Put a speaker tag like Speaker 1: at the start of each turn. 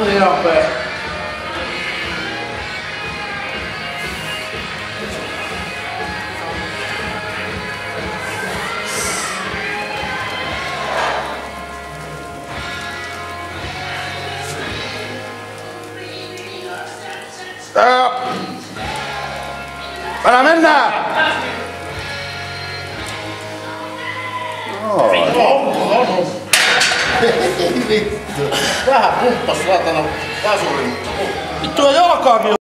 Speaker 1: Ihan pee.
Speaker 2: Älä mennään!
Speaker 1: Vähän pumppas saatana vasurin, mutta
Speaker 2: Vittu ja jalkaakin